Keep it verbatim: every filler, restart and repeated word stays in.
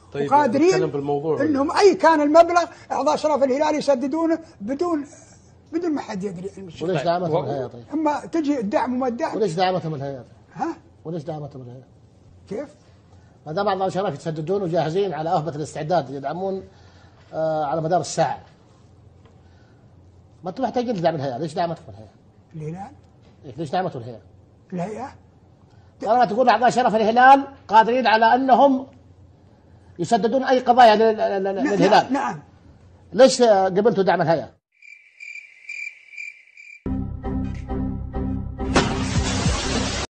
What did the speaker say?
طيب وقادرين بالموضوع انهم اي كان المبلغ اعضاء شرف الهلال يسددونه بدون بدون ما حد يدري عن المشكله. وليش دعمتهم الهيئه طيب؟ اما تجي الدعم وما الدعم. وليش دعمتهم الهيئه؟ ها؟ وليش دعمتهم الهيئه؟ كيف؟ ما دام اعضاء شرف يتسددون وجاهزين على اهبه الاستعداد يدعمون آه على مدار الساعه. ما انتم محتاجين لدعم الهيئه، ليش دعمتكم الهيئه؟ الهلال؟ ليش دعمتوا الهيئه؟ الهيئه؟ طالما تقول اعضاء شرف الهلال قادرين على انهم يسددون اي قضايا للهلال. نعم. ليش قبلتوا دعم الهيئه؟